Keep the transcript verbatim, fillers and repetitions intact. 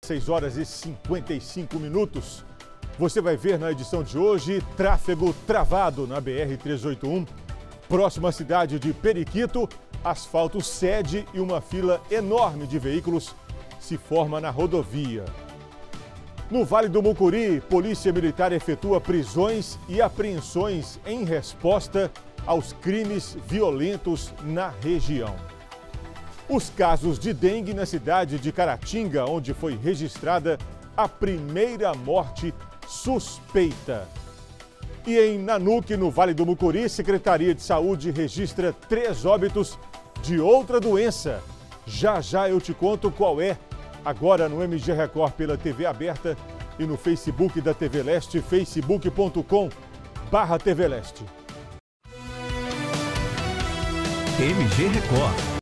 seis horas e cinquenta e cinco minutos. Você vai ver na edição de hoje tráfego travado na B R trezentos e oitenta e um, próxima à cidade de Periquito, asfalto cede e uma fila enorme de veículos se forma na rodovia. No Vale do Mucuri, Polícia Militar efetua prisões e apreensões em resposta aos crimes violentos na região. Os casos de dengue na cidade de Caratinga, onde foi registrada a primeira morte suspeita. E em Nanuque, no Vale do Mucuri, Secretaria de Saúde registra três óbitos de outra doença. Já já eu te conto qual é. Agora no M G Record pela T V aberta e no Facebook da T V Leste, facebook ponto com barra T V Leste. M G Record.